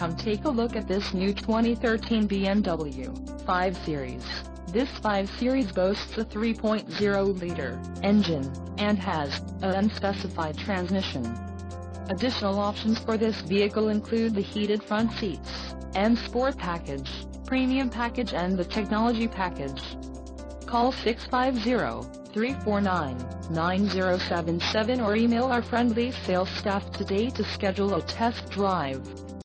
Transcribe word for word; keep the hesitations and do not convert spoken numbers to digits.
Come take a look at this new twenty thirteen B M W five series. This five series boasts a three point oh liter engine, and has an unspecified transmission. Additional options for this vehicle include the heated front seats, M Sport Package, Premium Package and the Technology Package. Call six five zero, three four nine, nine zero seven seven or email our friendly sales staff today to schedule a test drive.